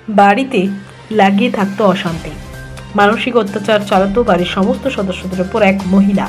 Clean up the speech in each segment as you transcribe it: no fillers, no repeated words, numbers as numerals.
বাড়িতে লাগিয়ে থাকতো অশান্তি, মানসিক অত্যাচার চালাতো বাড়ির সমস্ত সদস্যদের উপর এক মহিলা।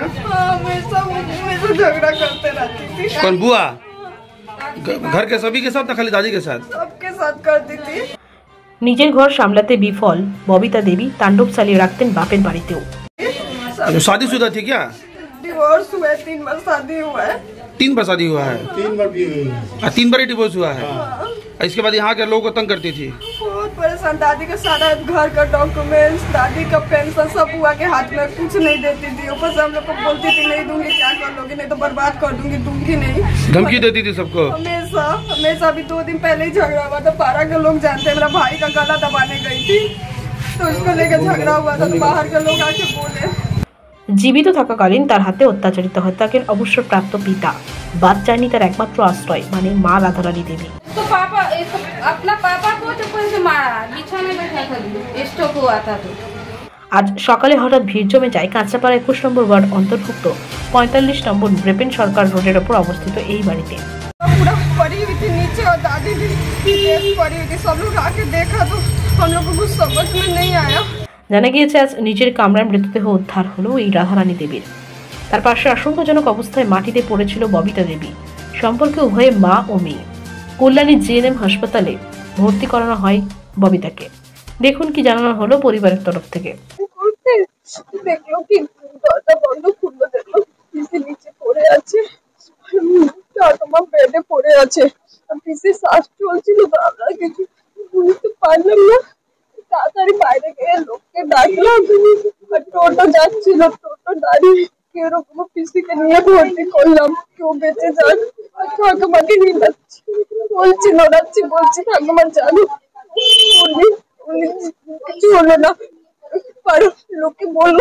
झगड़ा करते रहती थी। कौन बुआ? घर के सभी के साथ ना खाली दादी के साथ? सबके साथ करती थी। নিজের ঘর সামলাতে বিফল ববিতা দেবী তাণ্ডব চালিয়ে রাখতেন বাপের বাড়িতেও। शादीशुदा थी क्या? डिवोर्स हुआ है, 3 बार शादी हुआ है। 3 बार शादी हुआ है? 3 बार भी 3 बार ही डिवोर्स हुआ है। इसके बाद यहाँ के लोगों को तंग करती थी। बहुत परेशान, दादी का सारा घर का डॉक्यूमेंट्स, दादी का पेंशन सब बुआ के हाथ में, कुछ नहीं देती थी। ऊपर से हम लोग को बोलती थी नहीं दूंगी, क्या कर लोगे, नहीं तो बर्बाद कर दूंगी नहीं। धमकी देती थी सबको? हमेशा हमेशा। अभी 2 दिन पहले ही झगड़ा हुआ था, पारा के लोग जानते हैं, मेरा भाई का गला दबाने गई थी तो इसको लेकर झगड़ा हुआ था, तो बाहर के लोग आके बोले। জীবিত থাকাকালীন তার হাতে অত্যাচারিত হয়ে থাকেন অবসরপ্রাপ্ত পিতা। বাদ চায়নি তার একমাত্র আশ্রয় মানে মা রাধারানী দেবী। तो पापा अपना पापा को चप्पल से मारा, बिछा में बैठा था, स्ट्रोक हुआ था। तो আজ সকালে হঠাৎ ভিড় জমে যায় কাঁচাপাড়া 21 নম্বর ওয়ার্ড অন্তর্ভুক্ত 45 নম্বর ব্রেপেন সরকার রোডের ওপর অবস্থিত এই বাড়িতে। पूरा पड़ी हुई थी नीचे और दादी भी पड़ी हुई थी। सब लोग आके देखा तो हम लोग को कुछ समझ में नहीं आया। জানা গিয়েছে আজ নিজের কামরায় মৃতদেহ উদ্ধার হলো এই রাধারানী দেবীর। তার পাশে আশঙ্কাজনক অবস্থায় মাটিতে পড়েছিল ববিতা দেবী। সম্পর্কে উভয়ে মা ও মেয়ে। কল্যাণী জিএনএম হাসপাতালে ভর্তি করানো হয় ববিতাকে। দেখুন কি জানানো হলো পরিবারের তরফ থেকে। দেখলো কি দরজা বন্ধ, খুললো দেখলো পিসি নিচে পড়ে আছে, ঠাকুমা বেডে পড়ে আছে। পিসি শ্বাস চলছিল তো আমরা কিছু বুঝতে পারলাম না। তাড়াতাড়ি বাইরে গিয়ে লোককে ডাকলাম, টোটো যাচ্ছিল, টোটো দাঁড়িয়ে এরকম পিসিকে নিয়ে ভর্তি করলাম, কেউ বেঁচে যান। ঠাকুমাকে নিয়ে যাচ্ছি বলছি, নড়াচ্ছি বলছি ঠাকুমা জানো উনি কিছু হলো না। পারো লোকে বললো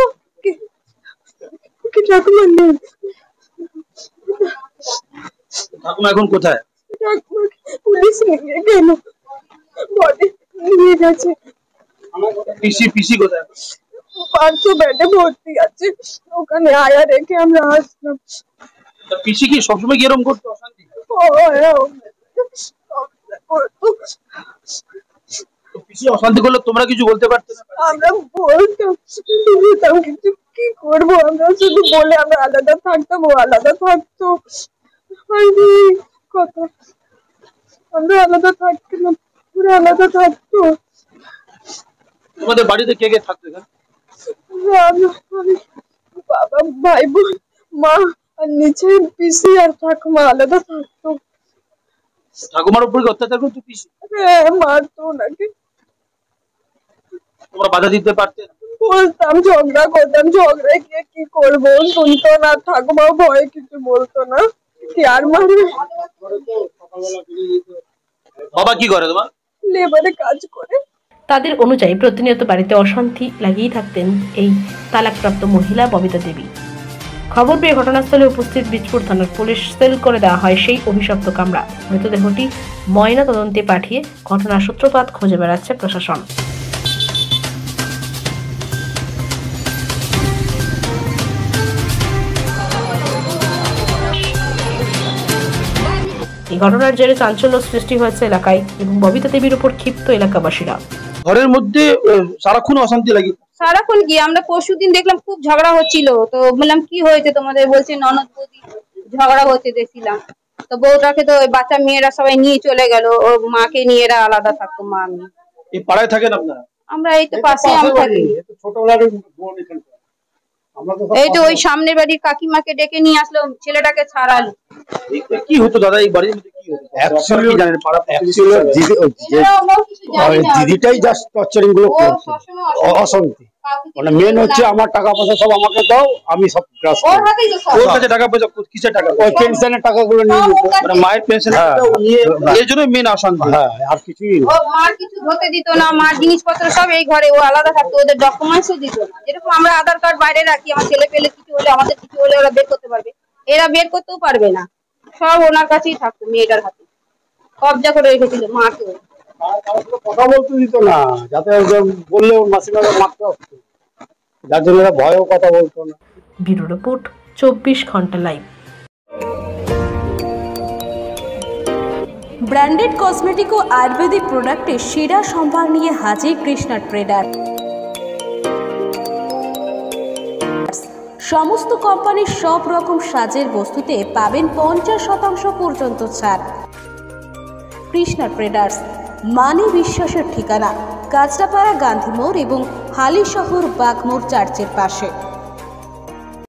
কি ঠাকুমা নেই। ঠাকুমা এখন কোথায়? ঠাকুমাকে পুলিশ নিয়ে গেল, বডি নিয়ে গেছে। পিসি কোথায়? 500 বেডে ভর্তি আছে, ওখানে আয়া রেখে আমরা আসলাম। পিসি কি সবসময় এরকম করতো অশান্তি? পিসি অশান্তি করলে তোমরা কিছু বলতে পারতে না? আমরা বলতাম কিছু, কি করবো আমরা, শুধু বলে আমরা আলাদা থাকতাম, ও আলাদা থাকতো। কথা আমরা আলাদা থাকতাম, পুরো আলাদা থাকতো। তোমাদের বাড়িতে কে কে থাকতো এখানে? বাবা, ভাই বোন, মা আর নিচে পিসি আর ঠাকুমা আলাদা থাকতো। ঠাকুমার উপর কি অত্যাচার করতো পিসি? হ্যাঁ, মারতো ওনাকে। তোমরা বাধা দিতে পারতে? বলতাম, ঝগড়া করতাম, ঝগড়ায় গিয়ে কি করবো, শুনতো না। ঠাকুমাও ভয়ে কিছু বলতো না, কি আর মারবে। বাবা কি করে তোমার? লেবারে কাজ করে। তাদের অনুযায়ী প্রতিনিয়ত বাড়িতে অশান্তি লাগিয়েই থাকতেন এই তালাকপ্রাপ্ত মহিলা ববিতা দেবী। খবর পেয়ে ঘটনাস্থলে উপস্থিত বীজপুর থানার পুলিশ সেল করে দেওয়া হয় সেই অভিশপ্ত কামরা। মৃতদেহটি ময়না তদন্তে পাঠিয়ে ঘটনার সূত্রপাত খুঁজে বেড়াচ্ছে প্রশাসন। এই ঘটনার জেরে চাঞ্চল্য সৃষ্টি হয়েছে এলাকায় এবং ববিতা দেবীর উপর ক্ষিপ্ত এলাকাবাসীরা। ঘরের মধ্যে সারাক্ষণ অশান্তি লাগে। সারাক্ষণ কি, আমরা পরশুদিন দেখলাম খুব ঝগড়া হচ্ছিল, তো বললাম কি হয়েছে তোমাদের, বলছে ননদ বৌদি ঝগড়া হচ্ছে দেখছিলাম। তো বউটাকে তো ওই বাচ্চা মেয়েরা সবাই নিয়ে চলে গেল, ওর মাকে নিয়ে এরা আলাদা থাকতো। মা আমি এই পাড়ায় থাকেন আপনারা? আমরা এই তো পাশে আমি থাকি। এই তো ওই সামনের বাড়ির কাকিমাকে ডেকে নিয়ে আসলো, ছেলেটাকে ছাড়ালো। কি হতো দাদা এই বাড়ির মধ্যে? কি হতো অ্যাকচুয়ালি কি জানেন? পাড়া দিদিটাই জাস্ট টর্চারিং গুলো করতো, অশান্তি। মানে মেন হচ্ছে আমার টাকা পয়সা সব আমাকে দাও, আমি সব ক্রাশ করি। ওর কাছে টাকা পয়সা কিসের টাকা? ওই পেনশনের টাকাগুলো নিয়ে নিত, মানে মায়ের পেনশন নিয়ে, এর জন্য মেন অশান্তি। হ্যাঁ, আর কিছুই না। ও মার কিছু ধরতে দিত না, মার জিনিসপত্র সব এই ঘরে, ও আলাদা থাকতো, ওদের ডকুমেন্টসও দিত না। যেরকম আমরা আধার কার্ড বাইরে রাখি, আমার ছেলে পেলে কিছু হলে, আমাদের কিছু হলে ওরা বের করতে পারবে, এরা বের করতেও পারবে না। সব ওনার কাছেই থাকতো, মেয়েটার হাতে কবজা করে রেখেছিল মাকে। কথা বলতে দিত না, যাতে বললেও মাসিমাকে মারতে হতো, যার জন্য ভয়েও কথা বলতো না। ব্যুরো রিপোর্ট 24 ঘন্টা লাইভ। ব্র্যান্ডেড কসমেটিক ও আয়ুর্বেদিক প্রোডাক্টের সেরা সম্ভার নিয়ে হাজির কৃষ্ণা ট্রেডার। সমস্ত কোম্পানির সব রকম সাজের বস্তুতে পাবেন 50% পর্যন্ত ছাড়। কৃষ্ণা ট্রেডার্স মানে বিশ্বাসের ঠিকানা, কাঁচরাপাড়া, গান্ধী মোড় এবং হালিশহর বাগমোড় চার্চের পাশে।